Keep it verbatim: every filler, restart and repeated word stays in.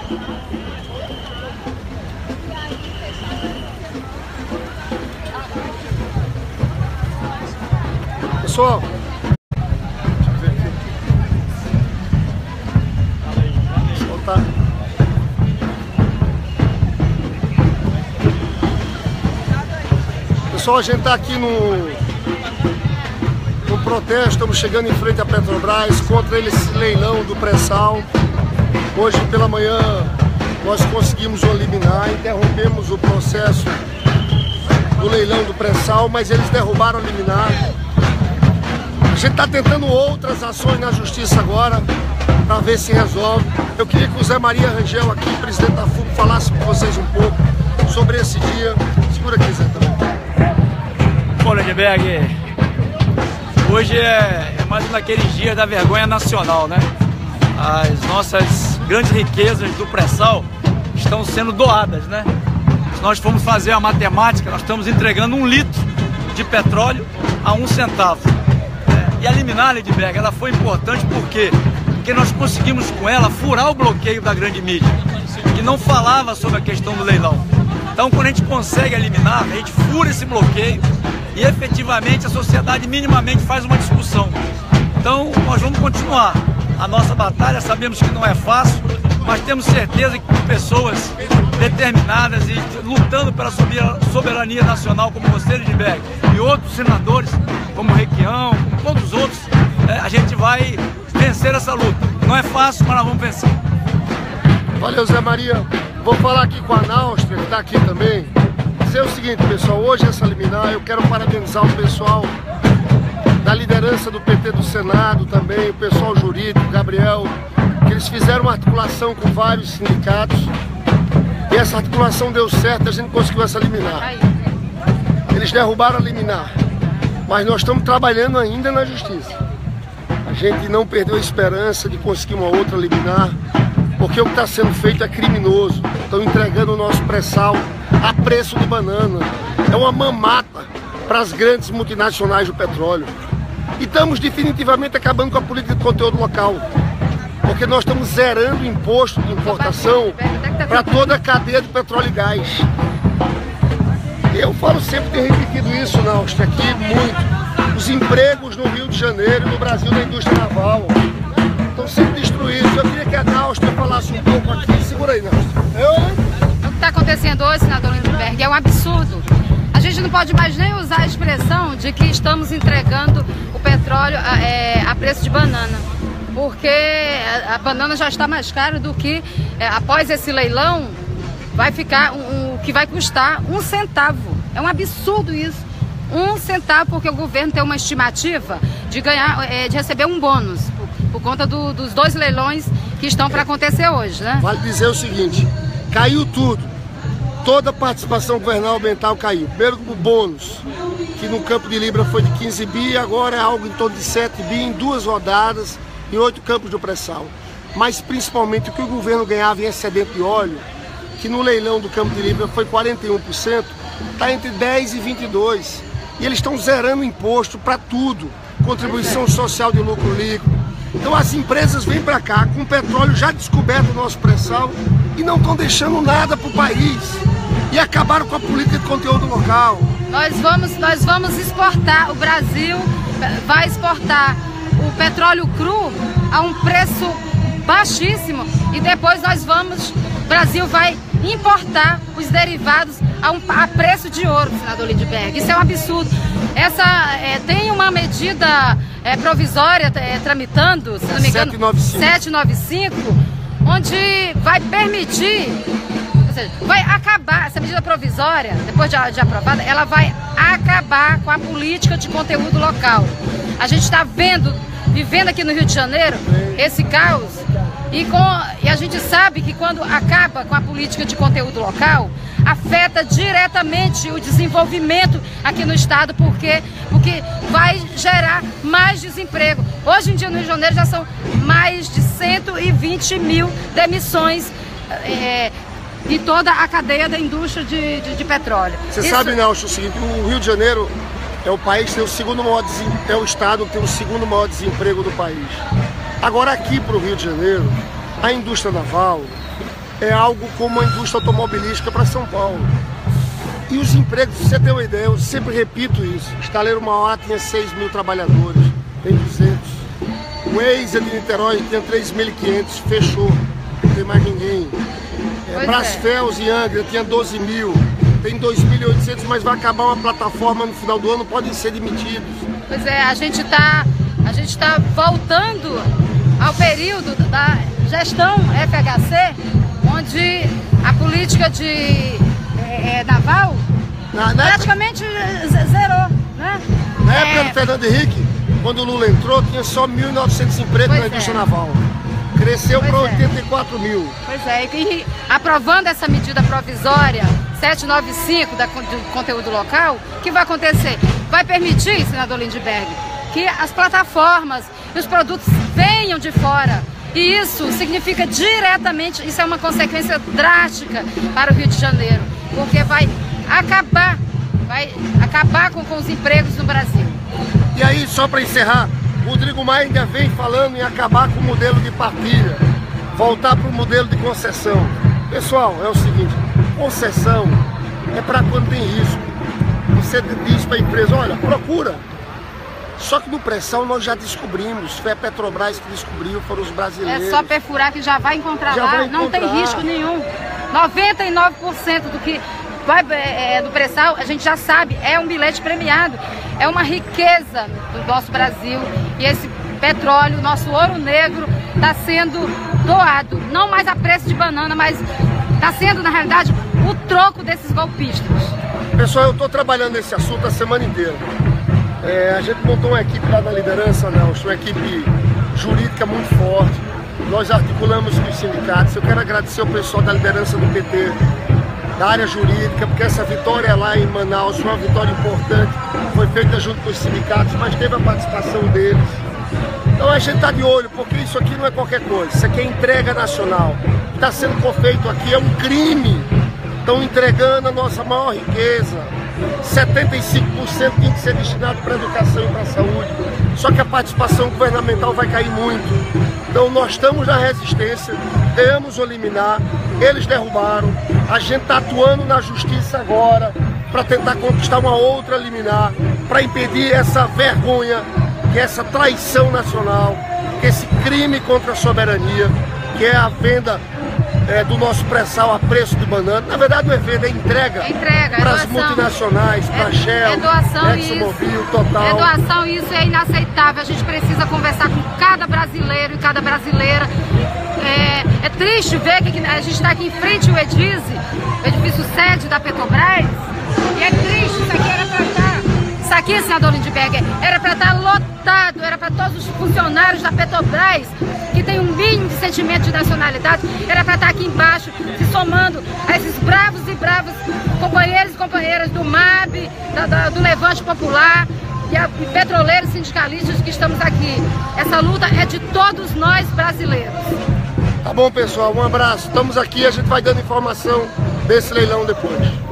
Pessoal, soltar. Pessoal, a gente está aqui no, no protesto, estamos chegando em frente à Petrobras contra esse leilão do pré-sal. Hoje pela manhã nós conseguimos o liminar, interrompemos o processo do leilão do pré-sal, mas eles derrubaram a liminar. A gente está tentando outras ações na justiça agora, para ver se resolve. Eu queria que o Zé Maria Rangel aqui, presidente da F U C, falasse com vocês um pouco sobre esse dia. Segura aqui, Zé, também. Bom, Lindbergh, hoje é, é mais um daqueles dias da vergonha nacional, né? As nossas grandes riquezas do pré-sal estão sendo doadas, né? Se nós formos fazer a matemática, nós estamos entregando um litro de petróleo a um centavo. E a liminar, Lindbergh, ela foi importante por quê? Porque nós conseguimos com ela furar o bloqueio da grande mídia, que não falava sobre a questão do leilão. Então, quando a gente consegue eliminar, a gente fura esse bloqueio e efetivamente a sociedade minimamente faz uma discussão. Então, nós vamos continuar a nossa batalha, sabemos que não é fácil, mas temos certeza que com pessoas determinadas e lutando pela soberania nacional, como você, Lindbergh, e outros senadores, como o Requião, como todos os outros, é, a gente vai vencer essa luta. Não é fácil, mas nós vamos vencer. Valeu, Zé Maria. Vou falar aqui com a Náustria, que está aqui também. Dizer o seguinte, pessoal, hoje essa liminar, eu quero parabenizar o pessoal da liderança do P T do Senado também, o pessoal jurídico, Gabriel, que eles fizeram uma articulação com vários sindicatos e essa articulação deu certo, a gente conseguiu essa liminar. Eles derrubaram a liminar, mas nós estamos trabalhando ainda na justiça. A gente não perdeu a esperança de conseguir uma outra liminar, porque o que está sendo feito é criminoso. Estão entregando o nosso pré-sal a preço de banana. É uma mamata para as grandes multinacionais do petróleo. E estamos definitivamente acabando com a política de conteúdo local, porque nós estamos zerando o imposto de importação para toda a cadeia de petróleo e gás. Eu falo sempre, tenho repetido isso na Áustria aqui muito. Os empregos no Rio de Janeiro e no Brasil da indústria naval estão sendo destruídos. Eu queria que a Náustria falasse um pouco aqui. Segura aí, Náustria. Eu, hein? O que está acontecendo hoje, senador Lindbergh, é um absurdo. A gente não pode mais nem usar a expressão de que estamos entregando o petróleo a, é, a preço de banana, porque a, a banana já está mais cara do que, é, após esse leilão, vai ficar um, um, que vai custar um centavo. É um absurdo isso. Um centavo, porque o governo tem uma estimativa de ganhar, é, de receber um bônus por, por conta do, dos dois leilões que estão para acontecer hoje, né? Vale dizer o seguinte, caiu tudo. Toda a participação governamental caiu. Primeiro o bônus, que no Campo de Libra foi de quinze bi, agora é algo em torno de sete bi em duas rodadas, em oito campos de pré-sal. Mas principalmente o que o governo ganhava em excedente de óleo, que no leilão do Campo de Libra foi quarenta e um por cento, está entre dez e vinte e dois por cento. E eles estão zerando imposto para tudo, contribuição social de lucro líquido. Então as empresas vêm para cá com petróleo já descoberto no nosso pré-sal e não estão deixando nada para o país. E acabaram com a política de conteúdo local. Nós vamos, nós vamos exportar, o Brasil vai exportar o petróleo cru a um preço baixíssimo e depois nós vamos, o Brasil vai importar os derivados a, um, a preço de ouro, senador Lindbergh. Isso é um absurdo. Essa, é, tem uma medida é, provisória é, tramitando, se não me engano, setecentos e noventa e cinco, onde vai permitir, ou seja, vai acabar, essa medida provisória, depois de, de aprovada, ela vai acabar com a política de conteúdo local. A gente está vendo, vivendo aqui no Rio de Janeiro, esse caos, e, com, e a gente sabe que quando acaba com a política de conteúdo local, afeta diretamente o desenvolvimento aqui no estado, porque, porque vai gerar mais desemprego. Hoje em dia no Rio de Janeiro já são mais de cento e vinte mil demissões é, em toda a cadeia da indústria de, de, de petróleo. Você Isso... sabe, Nelson, o seguinte, o Rio de Janeiro é o país que tem o segundo maior desemprego, é o estado que tem o segundo maior desemprego do país. Agora aqui para o Rio de Janeiro, a indústria naval, é algo como a indústria automobilística para São Paulo. E os empregos, pra você ter uma ideia, eu sempre repito isso. O estaleiro Mauá tinha seis mil trabalhadores, tem duzentos. O Waze de Niterói tinha três mil e quinhentos, fechou, não tem mais ninguém. É, Brasfels e Angra tinha doze mil, tem dois mil e oitocentos, mas vai acabar uma plataforma no final do ano, podem ser demitidos. Pois é, a gente está a gente tá voltando ao período da gestão F H C, onde a política de é, naval na, na praticamente época, zerou, né? Na época é, do Fernando Henrique, quando o Lula entrou, tinha só mil e novecentos empregos na indústria é. naval. Cresceu para oitenta e quatro mil. Pois é, e aprovando essa medida provisória setecentos e noventa e cinco da, do conteúdo local, o que vai acontecer? Vai permitir, senador Lindbergh, que as plataformas e os produtos venham de fora. E isso significa diretamente, isso é uma consequência drástica para o Rio de Janeiro, porque vai acabar, vai acabar com, com os empregos no Brasil. E aí, só para encerrar, Rodrigo Maia ainda vem falando em acabar com o modelo de partilha, voltar para o modelo de concessão. Pessoal, é o seguinte, concessão é para quando tem risco. Você diz para a empresa, olha, procura. Só que no pré-sal nós já descobrimos, foi a Petrobras que descobriu, foram os brasileiros. É só perfurar que já vai encontrar já lá, vai não encontrar. tem risco nenhum. noventa e nove por cento do que vai é, do pré-sal, a gente já sabe, é um bilhete premiado, é uma riqueza do nosso Brasil. E esse petróleo, nosso ouro negro, está sendo doado, não mais a preço de banana, mas está sendo, na realidade, o troco desses golpistas. Pessoal, eu estou trabalhando nesse assunto a semana inteira. É, a gente montou uma equipe lá da liderança, Nelson, uma equipe jurídica muito forte. Nós articulamos com os sindicatos. Eu quero agradecer o pessoal da liderança do P T, da área jurídica, porque essa vitória lá em Manaus foi uma vitória importante. Foi feita junto com os sindicatos, mas teve a participação deles. Então a gente está de olho, porque isso aqui não é qualquer coisa. Isso aqui é entrega nacional. O que está sendo feito aqui é um crime. Estão entregando a nossa maior riqueza. setenta e cinco por cento tem que ser destinado para a educação e para a saúde. Só que a participação governamental vai cair muito. Então nós estamos na resistência, temos o liminar, eles derrubaram. A gente está atuando na justiça agora para tentar conquistar uma outra liminar, para impedir essa vergonha, que é essa traição nacional, que é esse crime contra a soberania, que é a venda É, do nosso pré-sal a preço de banana. Na verdade não é venda, é entrega, é entrega para é as multinacionais, para a Shell, é doação, ExxonMobil, Total. É doação e isso é inaceitável. A gente precisa conversar com cada brasileiro e cada brasileira. É, é triste ver que a gente está aqui em frente ao Edise, o edifício sede da Petrobras, e é triste, isso aqui era para estar... Isso aqui, senador Lindbergh, era para estar lotado, era para todos os funcionários da Petrobras, que tem um mínimo de sentimento de nacionalidade, era para estar aqui embaixo, se somando a esses bravos e bravas companheiros e companheiras do M A B, da, da, do Levante Popular, e, a, e petroleiros sindicalistas que estamos aqui. Essa luta é de todos nós brasileiros. Tá bom, pessoal, um abraço. Estamos aqui, a gente vai dando informação desse leilão depois.